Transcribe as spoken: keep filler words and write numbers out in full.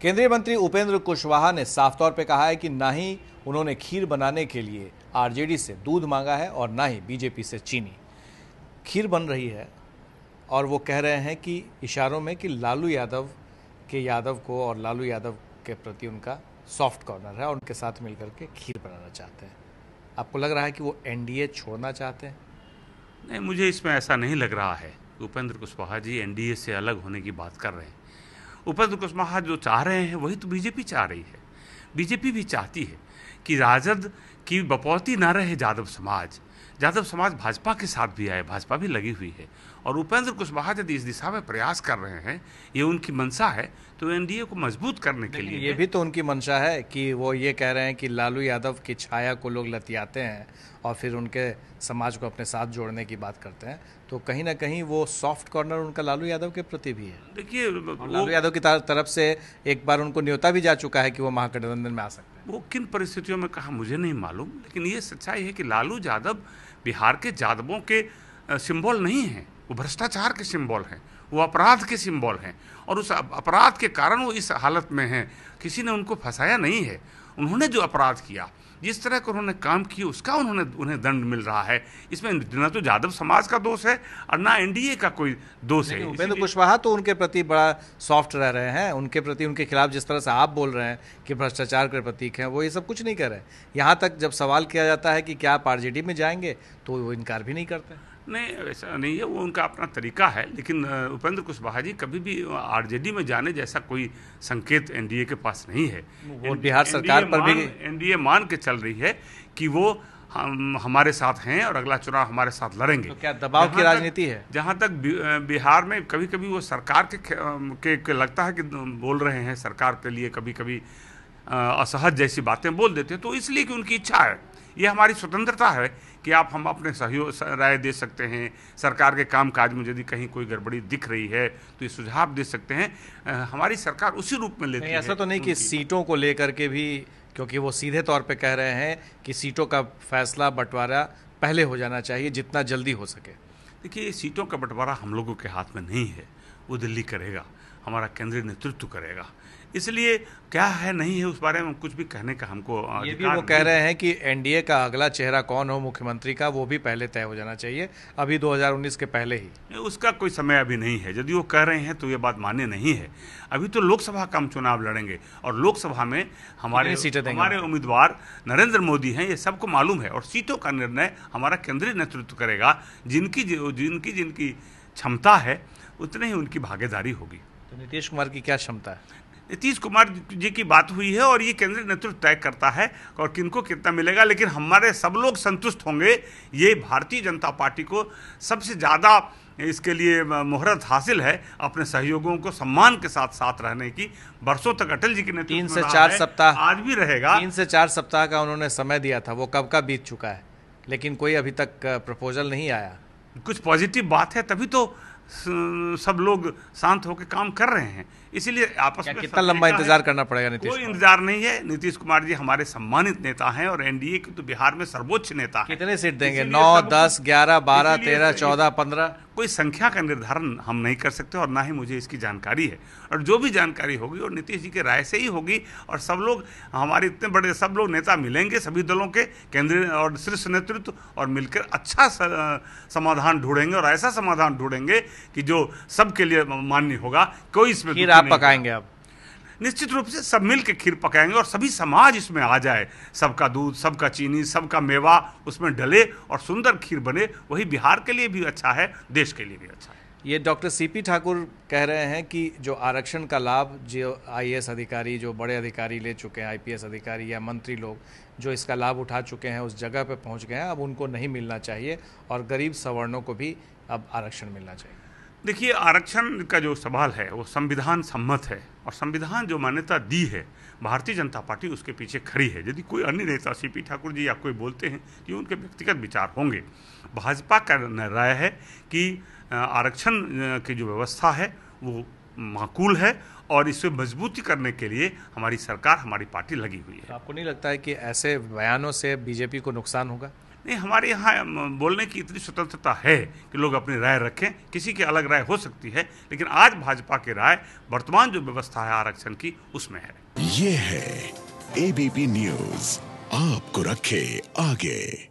केंद्रीय मंत्री उपेंद्र कुशवाहा ने साफ तौर पे कहा है कि ना ही उन्होंने खीर बनाने के लिए आरजेडी से दूध मांगा है और ना ही बीजेपी से चीनी। खीर बन रही है और वो कह रहे हैं कि इशारों में कि लालू यादव के यादव को और लालू यादव के प्रति उनका सॉफ्ट कॉर्नर है और उनके साथ मिलकर के खीर बनाना चाहते हैं। आपको लग रहा है कि वो एनडीए छोड़ना चाहते हैं? नहीं, मुझे इसमें ऐसा नहीं लग रहा है। उपेंद्र कुशवाहा जी एनडीए से अलग होने की बात कर रहे हैं। उपेंद्र कुशवाहा जो चाह रहे हैं वही तो बीजेपी चाह रही है। बीजेपी भी चाहती है कि राजद की बपौती ना रहे यादव समाज। यादव समाज भाजपा के साथ भी आए, भाजपा भी लगी हुई है और उपेंद्र कुशवाहा यदि इस दिशा में प्रयास कर रहे हैं, ये उनकी मंशा है, तो एनडीए को मजबूत करने के लिए ये भी तो उनकी मंशा है कि वो ये कह रहे हैं कि लालू यादव की छाया को लोग लतियाते हैं और फिर उनके समाज को अपने साथ जोड़ने की बात करते हैं। तो कहीं ना कहीं वो सॉफ्ट कॉर्नर उनका लालू यादव के प्रति भी है। देखिए, लालू यादव की तरफ से एक बार उनको न्योता भी जा चुका है कि वो महागठबंधन में आ सकते हैं। वो किन परिस्थितियों में कहा मुझे नहीं मालूम, लेकिन ये सच्चाई है कि लालू यादव बिहार के यादवों के सिंबल नहीं हैं, वो भ्रष्टाचार के सिंबल हैं, वो अपराध के सिंबल हैं और उस अपराध के कारण वो इस हालत में हैं। किसी ने उनको फंसाया नहीं है। उन्होंने जो अपराध किया, जिस तरह का उन्होंने काम किया, उसका उन्होंने उन्हें दंड मिल रहा है। इसमें न तो यादव समाज का दोष है और ना एनडीए का कोई दोष है। उपेंद्र कुशवाहा तो उनके प्रति बड़ा सॉफ्ट रह रहे हैं। उनके प्रति, उनके खिलाफ जिस तरह से आप बोल रहे हैं कि भ्रष्टाचार के प्रतीक हैं, वो ये सब कुछ नहीं कर रहे। यहाँ तक जब सवाल किया जाता है कि क्या आप आरजेडी में जाएंगे तो वो इनकार भी नहीं करते। नहीं, ऐसा नहीं है, वो उनका अपना तरीका है। लेकिन उपेंद्र कुशवाहा जी कभी भी आरजेडी में जाने जैसा कोई संकेत एनडीए के पास नहीं है। वो बिहार सरकार पर भी एनडीए मान के चल रही है कि वो हम हमारे साथ हैं और अगला चुनाव हमारे साथ लड़ेंगे। तो क्या दबाव की राजनीति है? जहाँ तक बिहार में कभी कभी वो सरकार के, के, के लगता है कि बोल रहे हैं सरकार के लिए, कभी कभी असहज जैसी बातें बोल देते हैं, तो इसलिए कि उनकी इच्छा है। ये हमारी स्वतंत्रता है कि आप हम अपने सहयोग राय दे सकते हैं। सरकार के कामकाज में यदि कहीं कोई गड़बड़ी दिख रही है तो ये सुझाव दे सकते हैं। हमारी सरकार उसी रूप में लेती है। ऐसा तो नहीं कि सीटों को लेकर के भी, क्योंकि वो सीधे तौर पे कह रहे हैं कि सीटों का फैसला, बंटवारा पहले हो जाना चाहिए जितना जल्दी हो सके। देखिए, सीटों का बंटवारा हम लोगों के हाथ में नहीं है, वो दिल्ली करेगा, हमारा केंद्रीय नेतृत्व करेगा। इसलिए क्या है नहीं है उस बारे में कुछ भी कहने का हमको ये भी वो कह रहे हैं कि एनडीए का अगला चेहरा कौन हो मुख्यमंत्री का, वो भी पहले तय हो जाना चाहिए, अभी दो हज़ार उन्नीस के पहले ही। उसका कोई समय अभी नहीं है। यदि वो कह रहे हैं तो ये बात मान्य नहीं है। अभी तो लोकसभा का हम चुनाव लड़ेंगे और लोकसभा में हमारे हमारे उम्मीदवार नरेंद्र मोदी हैं, ये सबको मालूम है और सीटों का निर्णय हमारा केंद्रीय नेतृत्व करेगा। जिनकी जिनकी जिनकी क्षमता है उतनी ही उनकी भागीदारी होगी। तो नीतीश कुमार की क्या क्षमता है? नीतीश कुमार जी की बात हुई है और ये केंद्रीय नेतृत्व तय करता है और किनको कितना मिलेगा, लेकिन हमारे सब लोग संतुष्ट होंगे। ये भारतीय जनता पार्टी को सबसे ज़्यादा इसके लिए मुहूर्त हासिल है अपने सहयोगियों को सम्मान के साथ साथ रहने की। बरसों तक अटल जी के नेतृत्व तीन से चार सप्ताह आज भी रहेगा। तीन से चार सप्ताह का उन्होंने समय दिया था, वो कब का बीत चुका है, लेकिन कोई अभी तक प्रपोजल नहीं आया। कुछ पॉजिटिव बात है तभी तो सब लोग शांत होकर काम कर रहे हैं। इसीलिए आपस में कितना लंबा इंतजार करना पड़ेगा? नीतीश कोई इंतजार नहीं है। नीतीश कुमार जी हमारे सम्मानित नेता हैं और एनडीए के तो बिहार में सर्वोच्च नेता हैं। कितने सीट देंगे? नौ, दस, ग्यारह, बारह, तेरह, चौदह, पंद्रह? कोई संख्या का निर्धारण हम नहीं कर सकते और ना ही मुझे इसकी जानकारी है। और जो भी जानकारी होगी और नीतीश जी के राय से ही होगी और सब लोग, हमारे इतने बड़े सब लोग नेता मिलेंगे, सभी दलों के केंद्रीय और शीर्ष नेतृत्व, और मिलकर अच्छा समाधान ढूंढेंगे और ऐसा समाधान ढूंढेंगे कि जो सबके लिए मान्य होगा। कोई इसमें खीर आप पकाएंगे? अब निश्चित रूप से सब मिल के खीर पकाएंगे और सभी समाज इसमें आ जाए, सबका दूध, सबका चीनी, सबका मेवा उसमें डले और सुंदर खीर बने। वही बिहार के लिए भी अच्छा है, देश के लिए भी अच्छा है। ये डॉक्टर सीपी ठाकुर कह रहे हैं कि जो आरक्षण का लाभ जो आईएएस अधिकारी, जो बड़े अधिकारी ले चुके हैं, आईपीएस अधिकारी या मंत्री लोग जो इसका लाभ उठा चुके हैं, उस जगह पे पहुंच गए हैं, अब उनको नहीं मिलना चाहिए और गरीब सवर्णों को भी अब आरक्षण मिलना चाहिए। देखिए, आरक्षण का जो सवाल है वो संविधान सम्मत है और संविधान जो मान्यता दी है, भारतीय जनता पार्टी उसके पीछे खड़ी है। यदि कोई अन्य नेता, सीपी ठाकुर जी या कोई बोलते हैं, ये उनके व्यक्तिगत विचार होंगे। भाजपा का राय है कि आरक्षण की जो व्यवस्था है वो माकूल है और इसे मजबूती करने के लिए हमारी सरकार, हमारी पार्टी लगी हुई है। आपको नहीं लगता है कि ऐसे बयानों से बीजेपी को नुकसान होगा? नहीं, हमारे यहाँ अम, बोलने की इतनी स्वतंत्रता है कि लोग अपनी राय रखें, किसी की अलग राय हो सकती है, लेकिन आज भाजपा की राय वर्तमान जो व्यवस्था है आरक्षण की उसमें है। ये है एबीपी न्यूज़, आपको रखे आगे।